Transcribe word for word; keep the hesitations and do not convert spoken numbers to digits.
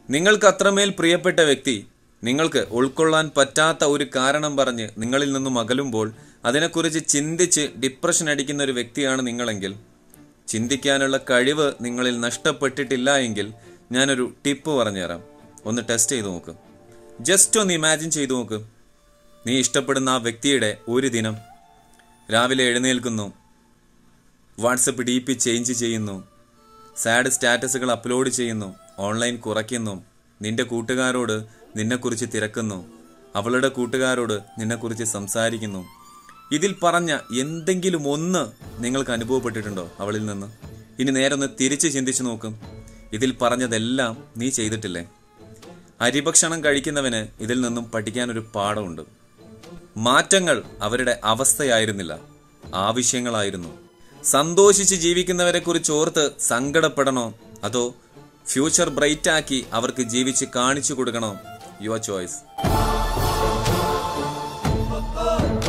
നിങ്ങൾക്ക് അത്രമേൽ പ്രിയപ്പെട്ട വ്യക്തി നിങ്ങൾക്ക് ഉൾക്കൊള്ളാൻ പറ്റാത്ത ഒരു കാരണം പറഞ്ഞ് നിങ്ങളിൽ നിന്നും അകലുമ്പോൾ അതിനെക്കുറിച്ച് ചിന്തിച്ച് ഡിപ്രഷൻ അടിക്കുന്ന ഒരു വ്യക്തിയാണ് നിങ്ങളെങ്കിൽ, ചിന്തിക്കാനുള്ള കഴിവ് നിങ്ങളിൽ നഷ്ടപ്പെട്ടിട്ടില്ല എങ്കിൽ ഞാനൊരു ടിപ്പ് പറഞ്ഞുതരാം. ഒന്ന് ടെസ്റ്റ് ചെയ്ത് നോക്ക്. ജസ്റ്റ് ഒന്ന് ഇമാജിൻ ചെയ്തു നോക്ക്. നീ ഇഷ്ടപ്പെടുന്ന ആ വ്യക്തിയുടെ ഒരു ദിനം രാവിലെ എഴുന്നേൽക്കുന്നു, വാട്സപ്പ് ഡി പി ചേഞ്ച് ചെയ്യുന്നു, സാഡ് സ്റ്റാറ്റസുകൾ അപ്ലോഡ് ചെയ്യുന്നു, ഓൺലൈൻ കുറയ്ക്കുന്നു, നിന്റെ കൂട്ടുകാരോട് നിന്നെക്കുറിച്ച് തിരക്കുന്നു, അവളുടെ കൂട്ടുകാരോട് നിന്നെക്കുറിച്ച് സംസാരിക്കുന്നു. ഇതിൽ പറഞ്ഞ എന്തെങ്കിലും ഒന്ന് നിങ്ങൾക്ക് അനുഭവപ്പെട്ടിട്ടുണ്ടോ അവളിൽ നിന്ന്? ഇനി നേരൊന്ന് തിരിച്ച് ചിന്തിച്ചു നോക്കും. ഇതിൽ പറഞ്ഞതെല്ലാം നീ ചെയ്തിട്ടില്ലേ? അരിഭക്ഷണം കഴിക്കുന്നവന് ഇതിൽ നിന്നും പഠിക്കാനൊരു പാഠമുണ്ട്. മാറ്റങ്ങൾ അവരുടെ അവസ്ഥയായിരുന്നില്ല, ആവശ്യങ്ങളായിരുന്നു. സന്തോഷിച്ച് ജീവിക്കുന്നവരെ കുറിച്ച് ഓർത്ത് സങ്കടപ്പെടണോ, അതോ ഫ്യൂച്ചർ ബ്രൈറ്റ് ആക്കി അവർക്ക് ജീവിച്ച് കാണിച്ചു കൊടുക്കണോ? Your choice.